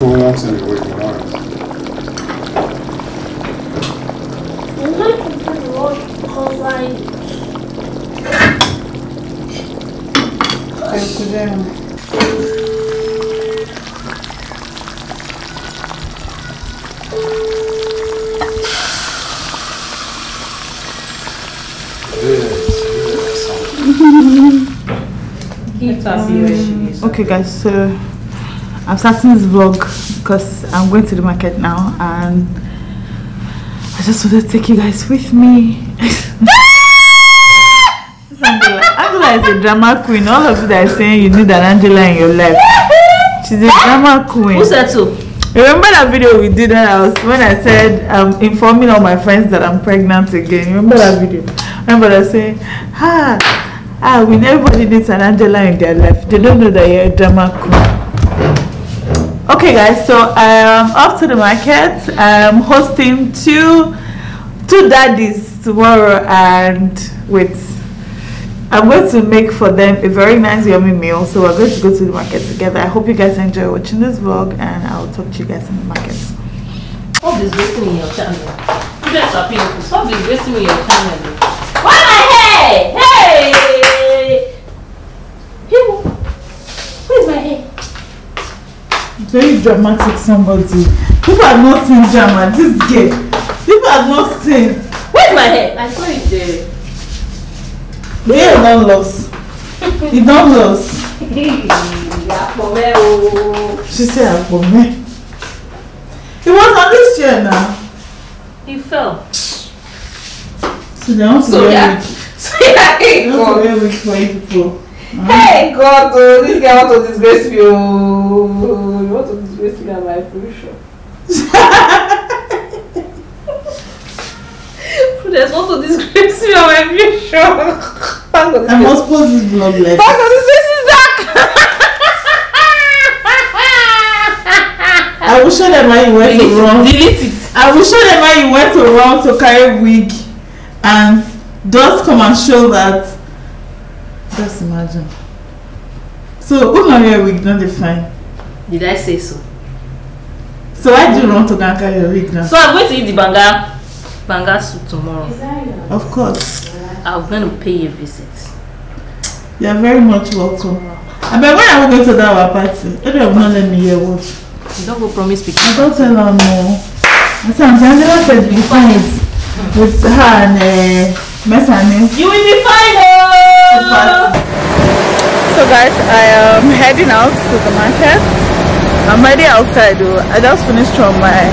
People want to be waking up. I'm going to put the road because Okay guys, so I'm starting this vlog because I'm going to the market now and I just wanted to take you guys with me. Angela is a drama queen. All of you that are saying you need an Angela in your life, she's a drama queen. Who said so? Remember that video we did when I said I'm informing all my friends that I'm pregnant again? Remember that video? Remember that saying, when everybody needs an Angela in their life, they don't know that you're a drama queen. Okay guys, so I'm off to the market. I'm hosting two daddies tomorrow, and I'm going to make for them a very nice yummy meal. So we're going to go to the market together. I hope you guys enjoy watching this vlog, and I'll talk to you guys in the market. Stop disgracing me in your channel. You guys are people. Stop disgracing me in your channel. Why my hair? Hey! Where's my hair? Very dramatic somebody. People have not seen drama. This girl. People have not seen. Where's my hair? I saw it there. The hair don't lost. It don't lost. She said Akpome. It was on this chair now. He fell. So they want to wear wig. They want to wear wig for you people. Hey God, this guy wants to disgrace me. You want to disgrace me at my free show. There's want to disgrace me on my free show. I must post this vlog later. This is dark. I will show them how you went to wrong. Delete it. I will show them how you went to wrong to carry wig and just come and show that. Just imagine. So who not wear wig, not define? Did I say so? So why do you want to go and carry your wig now? So I'm going to eat the banga soup tomorrow. Of course. I'm going to pay you a visit. You are very much welcome. I bet when I will go to that party, they will not let me hear what. You don't go promise people. I don't tell her no. I said, Angela said be fine with her and Messane. You will be fine, oh! So guys, I am heading out to the market. I'm already outside though. I just finished from my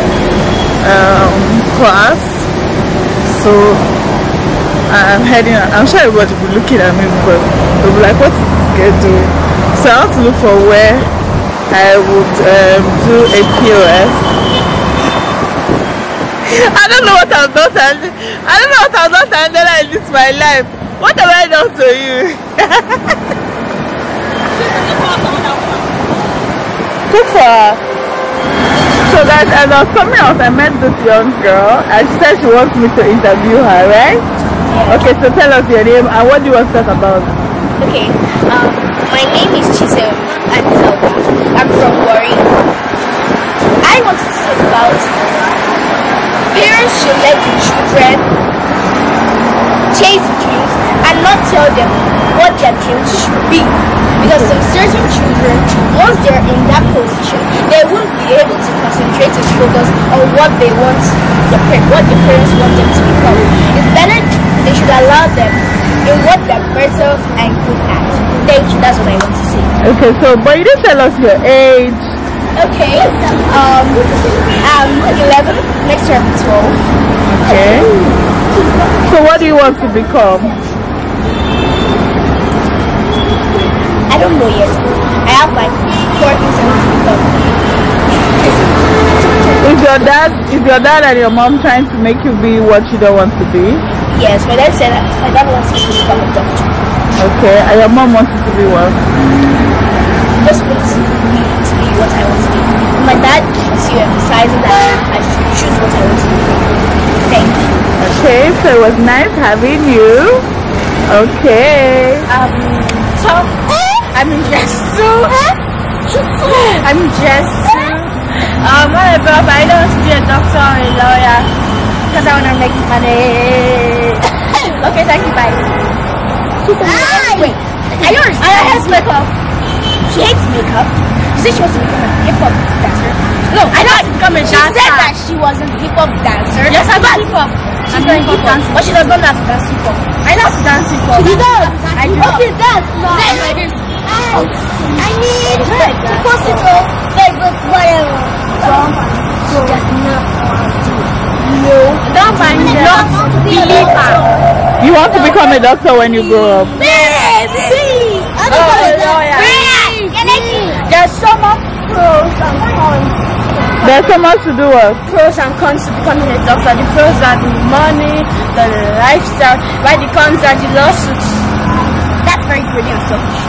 class. So I'm heading out. I'm sure everybody will be looking at me because they'll be like, what is this girl doing? So I want to look for where I would do a POS. I don't know what I've done. I don't know what I've done to Angela in this my life. What have I done to you? Good for her. So guys, as I was coming out, I met this young girl and she said she wants me to interview her, right? Yeah. Okay, so tell us your name and what do you want to talk about? Okay, my name is Chisel Antelba. I'm from Warri. I want to talk about parents should let the children chase dreams and not tell them what their dreams should be. Because some certain children, once they're in that position, they won't be able to concentrate and focus on what they want, what the parents want them to become. It's better they should allow them in what they're better and good at. Thank you, that's what I want to say. Okay, so, but you didn't tell us your age. Okay, I'm 11, next year I'm 12. Okay. So what do you want to become? I don't know yet. I have like 4 things I want to become. Is your dad and your mom trying to make you be what you don't want to be? Yes, my dad said that my dad wants me to become a doctor. Okay, and your mom wants you to be what? Just wants me to be what I want to be. My dad is emphasizing that I should choose what I want to be. Thank you. Okay, so it was nice having you. Okay. So I'm just Whatever, but I don't want to be a doctor or a lawyer because I want to make money. Okay, thank you, bye. Wait, I don't understand. I hates makeup. She hates makeup. She said she wants to become a hip-hop dancer. No, I don't want to become a dancer. She said that she was a hip-hop dancer. Yes, I'm not hip-hop. She's a hip-hop dancer. But she does not know how to dance hip-hop. I know how to dance hip-hop. You don't? I do. Okay, dance. No. Like this. I need to post it on Facebook, whatever. She does not want to. No. Don't mind her. Not believe her. You want to become a doctor when you grow up? Baby! There's so much pros and cons. There's so much to do with Pros and cons to becoming a doctor. The pros are the money, the lifestyle, while the cons are the lawsuits. That's very greedy and selfish.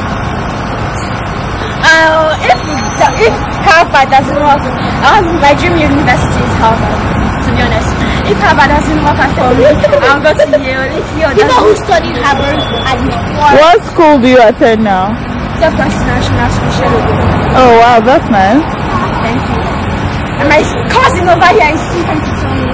If Harvard doesn't work, my dream university is Harvard, to be honest. If Harvard doesn't work out for me, I'll go to Yale. People who studied Harvard at What school do you attend now? National School. Oh wow, that's nice. Thank you. And my cousin over here is speaking to me.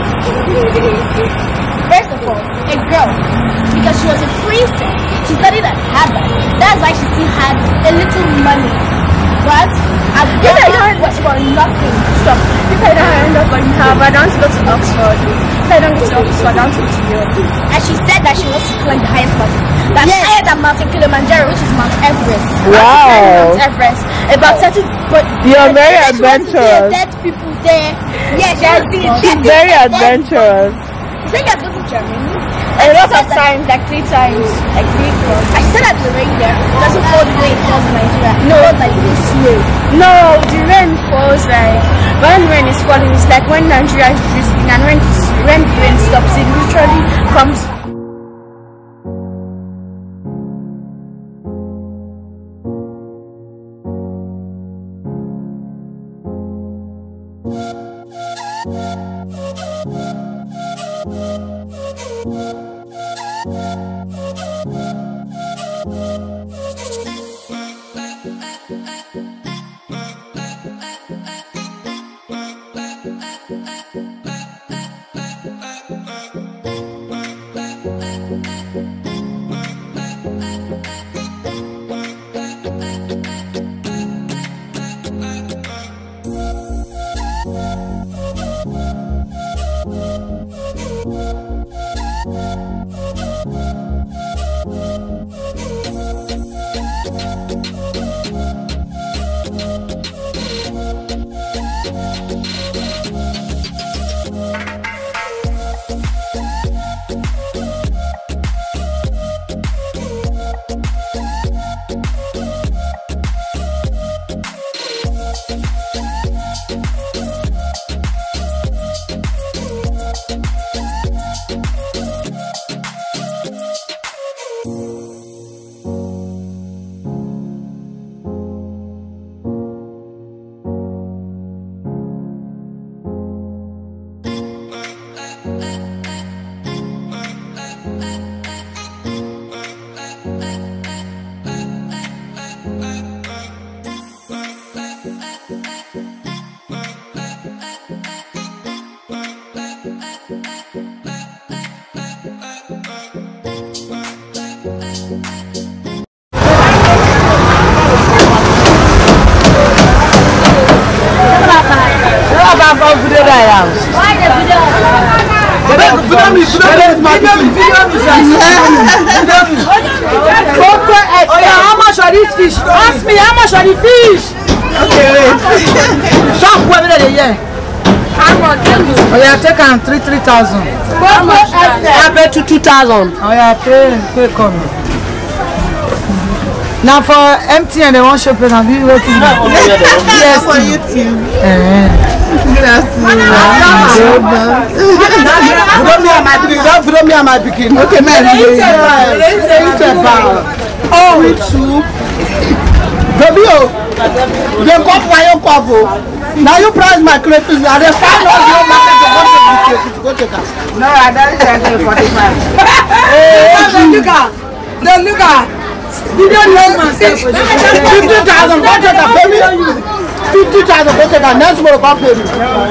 First of all, a girl, because she was a princess, she studied at Harvard. That's why she still had a little money. But if I don't was for nothing, stop. If I don't end up in Harvard, I want to go to Oxford. If I don't go to Oxford, I want to go to Europe. And she said that she wants to climb the highest mountain. That's higher than Mountain Kilimanjaro, which is Mount Everest. Wow. Mount Everest. About 30. But you're very adventurous. Dead people there. Yes, she's very adventurous. You think I go to Germany? A lot of times, like 3 times, like 3 times. I said that the rain there doesn't fall the way it falls in Nigeria. No, like this way. No, the rain falls like when rain is falling. It's like when Nigeria is drizzling, and when the rain stops, it literally comes. How much are these fish? Ask me how much are the fish? Okay. Shop whether they yeah. How much? Oh yeah, take on 3,000. How much? I bet you 2,000. Oh yeah, pay come. Now for MTN they won't shop it and be waiting. Yes, for YouTube. Put me on my bikini. Okay, man. Oh, with soup. Baby, they come for your couple. Now you price my crayfish. Are they fine or you market? No, I don't take 45. Hey, look at. You don't know myself. 50,000. What is that, baby? 50,000. 50,000 go take am next month come pay me.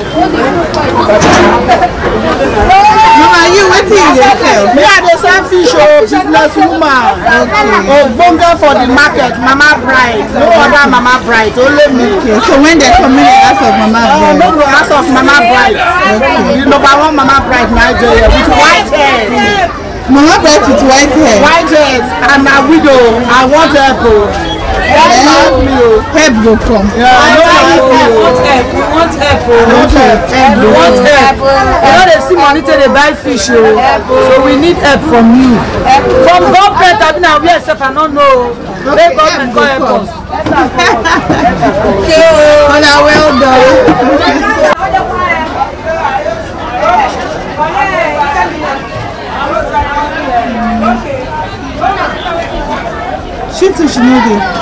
Mama, you wetin you dey sell? Me I dey sell fish business woman. Ogbonge for the market, Mama Bright. No other Mama Bright, only me. Okay, so when they come in the house of Mama Bright? No house of Mama Bright. The number one Mama Bright Nigeria with white hair. Mama Bright with white hair? White hair. I'm a widow. I want help. Help go come. Yeah, I want help. We want help. We want help. You know they see money till they buy fish, so we need help from you. From government, I mean, we yourself, I don't know. Let government go help us. Well done. She too should know this.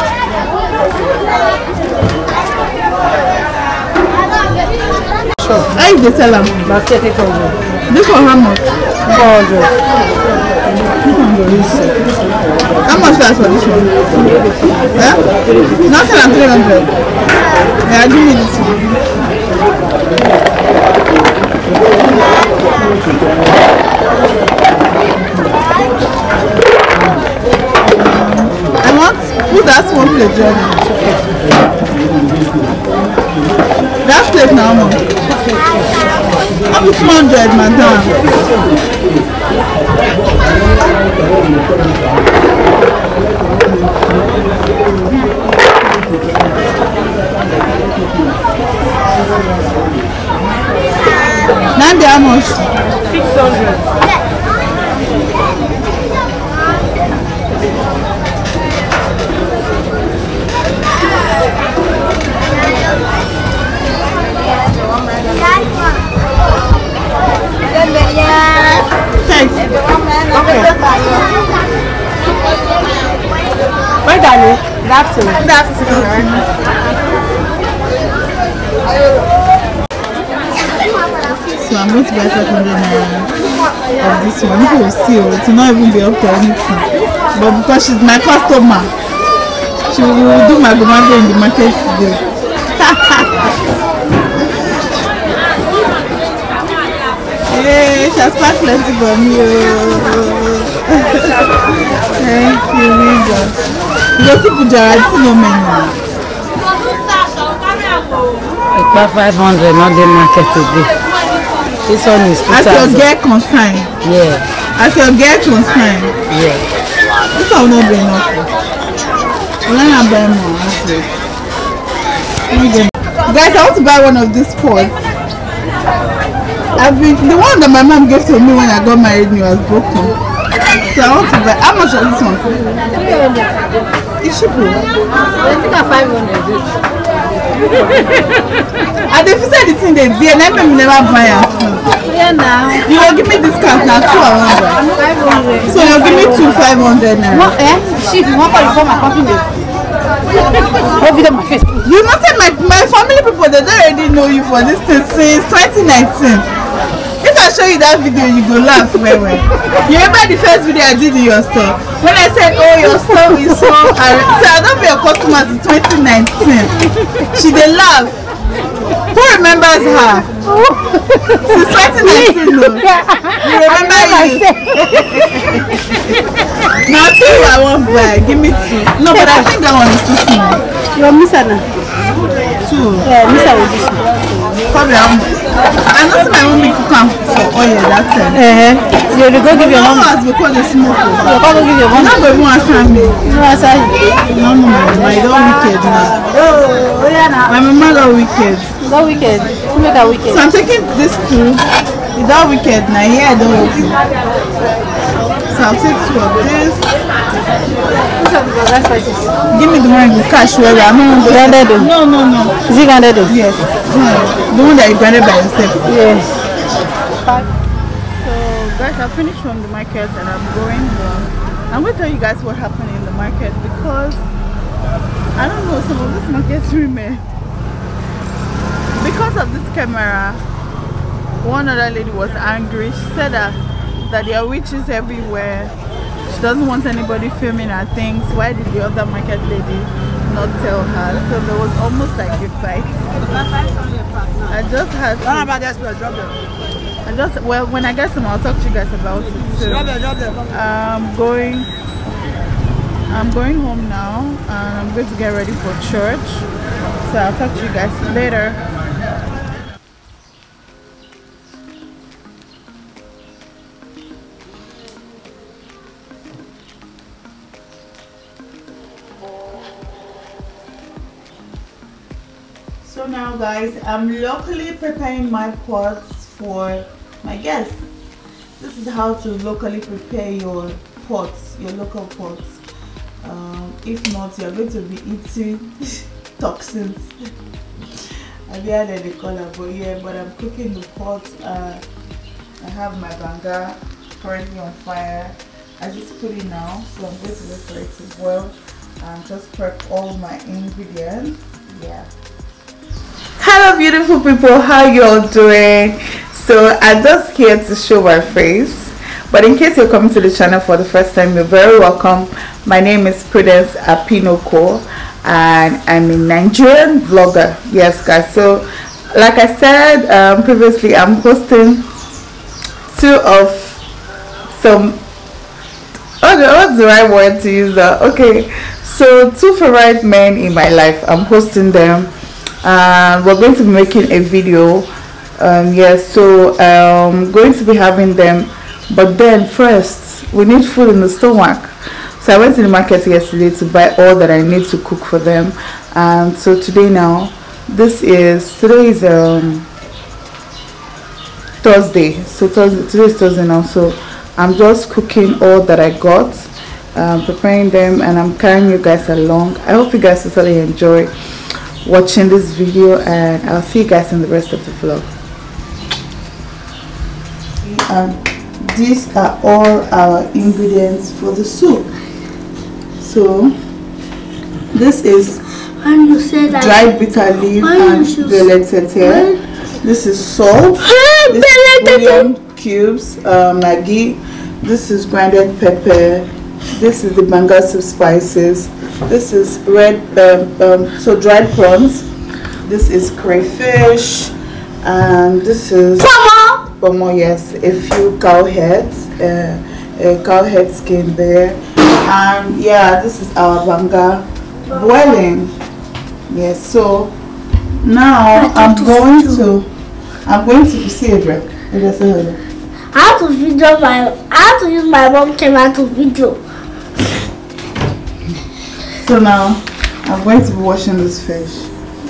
How you dey sell them? Basket 800. This one how much? 400. How much that's for this one? Yeah? Not sell 300. Yeah, give me this one. I want put that one plate, Johnny. That plate now, mom. How much 200, madam? Nandi, how much? 600. Thanks. Okay. Where darling? Good afternoon. Good afternoon. So I'm going to buy 500 naira of this one. People will see it will not even be up to anything. But because she's my customer, she will do my gomago in the market today. Hey, she has packed plenty for me. Thank you, Riga. You go see Pujara, it's no menu. It's about 500, not the market today. This one is 2,000. As your girl consign. Yeah. As your girl consign. Yeah. This one will not be enough. I'm going to buy more. Guys, I want to buy one of these pots. The one that my mom gave to me when I got married was broken. So I want to buy. How much is this one? 300. It's cheap. I think I'm 500. And if you say the thing they did, let me never buy it. Yeah, now. You will give me discount now, 200. 500. So you'll give me 500 now. Chief, you want to call my company? You must say my family people, they don't already know you for this thing since 2019. If I show you that video, you go laugh well. You remember the first video I did in your store? When I said, oh, your store is so... I don't be a customer since 2019. She dey laugh. Who remembers her? Since 2019, no. You remember you? Now 2 I won't buy. Give me 2. No, but I think that one is too small. You're missing now. 2. Yeah, missing with this one. Probably I know my mommy cook am for oil that time. You will go give your mom. No, because they smoke. You go give your mom. No, but who answer me? No answer you. No, my don't wicked now. Oh, yeah, now. My mama don't wicked. Not wicked. Who make her wicked? So I'm taking this 2. It's not wicked now. Yeah, I don't wicked. So I'll take 2 of this. Give me the one with cash where I'm not going to. No. Is it granted? Yes. The one that you granted by yourself. Yes. So guys, I finished from the market and I'm going home. I'm going to tell you guys what happened in the market because I don't know, some of this market women, because of this camera, one other lady was angry. She said that there are witches everywhere. She doesn't want anybody filming her things. Why did the other market lady not tell her, so there was almost like a fight. I just had to, well, when I get some, I'll talk to you guys about it. So I'm going home now, and I'm going to get ready for church. So I'll talk to you guys later. So now guys, I'm locally preparing my pots for my guests. This is how to locally prepare your pots, your local pots. If not, you're going to be eating toxins. I've heard that they call it, but yeah, but I'm cooking the pot. I have my banga currently on fire. I just put it now, so I'm going to wait for it to boil and just prep all my ingredients. Yeah. Hello beautiful people, how you all doing? So I'm just here to show my face, but in case you're coming to the channel for the first time, you're very welcome. My name is Prudence Apinoko and I'm a Nigerian vlogger. Yes guys, so like I said previously, I'm hosting two of some, what's the right word to use that? Okay, so two favorite men in my life. I'm hosting them. We're going to be making a video. Yes, so going to be having them, but then first we need food in the stomach. So I went to the market yesterday to buy all that I need to cook for them, and so today now, today is Thursday. So today is Thursday now, so I'm just cooking all that I got, preparing them, and I'm carrying you guys along. I hope you guys totally enjoy watching this video, and I'll see you guys in the rest of the vlog. These are all our ingredients for the soup. So this is dried bitter leaf and beletete. This is salt. This is bouillon cubes, Maggi. This is grinded pepper. This is the banga soup spices. This is red, so dried prawns. This is crayfish, and this is pomo. Yes, a few cow heads, a cow head skin there, and yeah, this is our banga boiling. Yes, so now I'm going to see a break. I have to video I have to use my mom camera to video. So now I'm going to be washing this fish.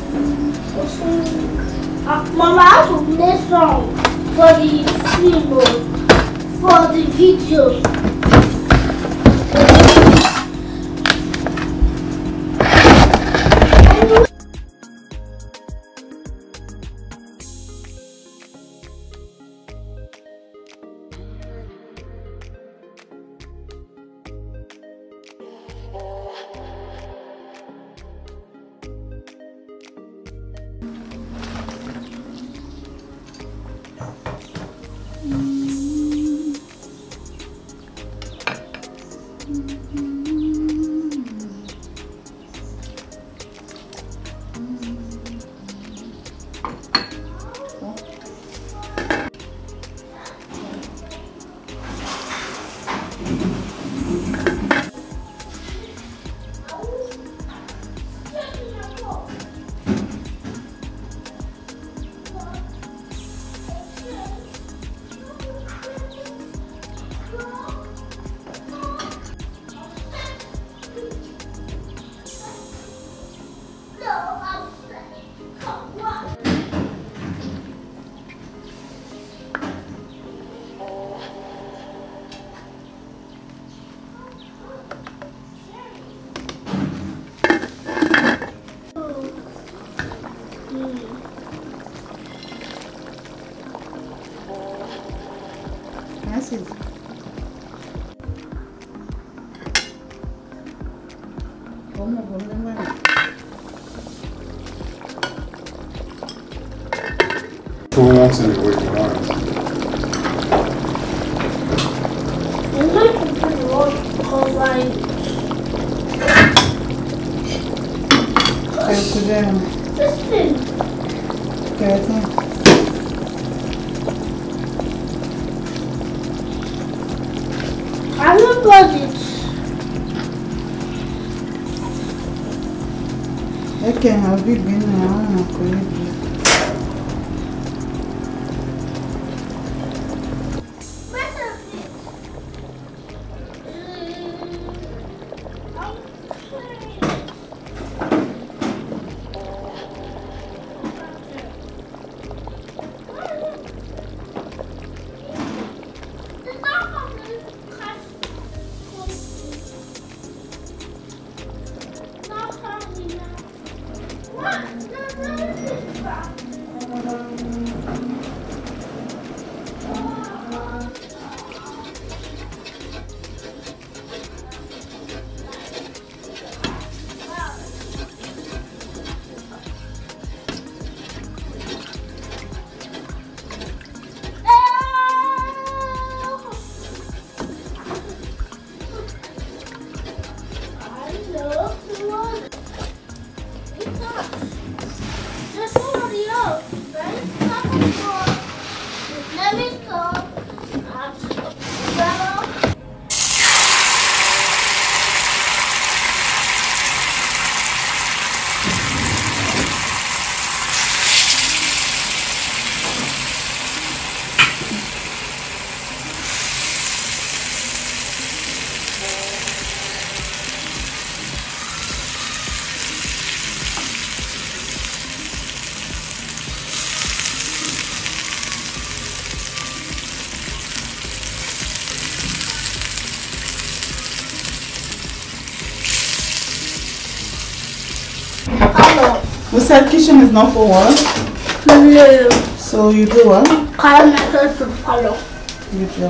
Mama, I have to play song for the film, for the video. Who wants any working on it? I'm going to put the road because Listen. I'm not budget. Okay, have you been now? We said kitchen is not for what? No. So you do what? Color method to follow. Good job.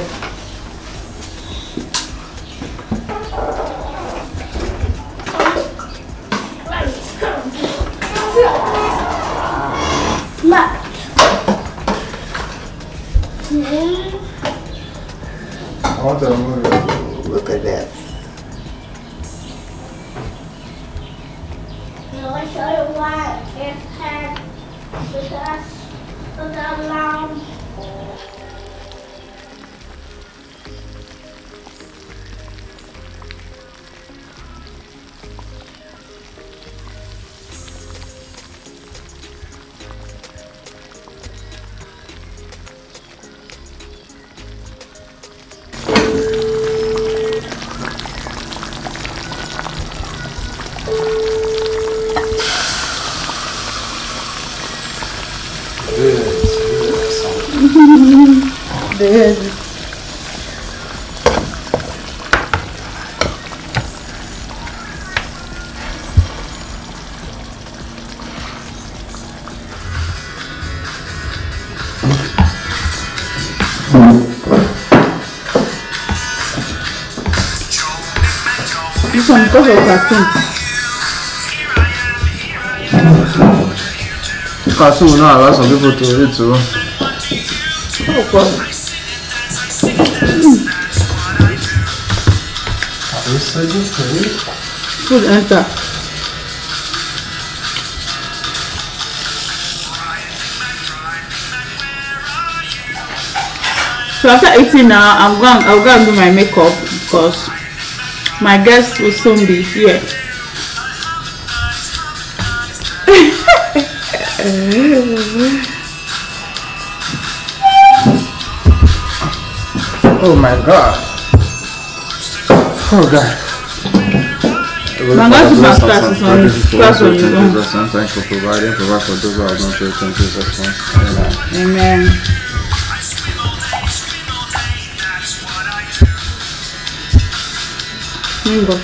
I want to move. Look at that. I show you why it had with that lamb. This one because of cartoon. Cartoon now allow some people to read too. Oh God. Food enter. So after eating now, I'll go and do my makeup because my guest will soon be here. Oh my God. Oh God. My God, class on you. Thanks for providing. Provide for those who have not church in Jesus' name. Amen. Go.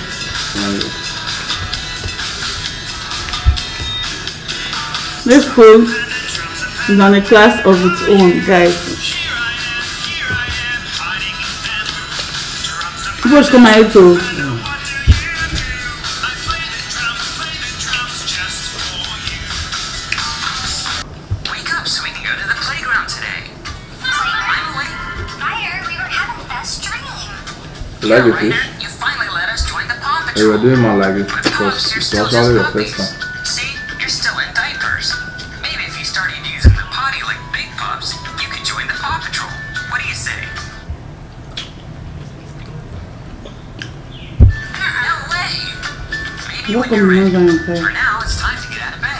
This food is on a class of its own, guys. People come out to wake up so we can go to the playground today. I'm awake. Fire, we were having the best dream. Like a fish? You finally let us join the Paw Patrol. Hey, we're doing more like it because it's actually the first time. See? when you're ready. For now, it's time to get out of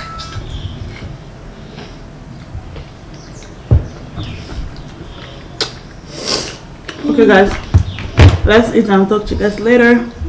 bed. Okay guys, let's eat and talk to you guys later.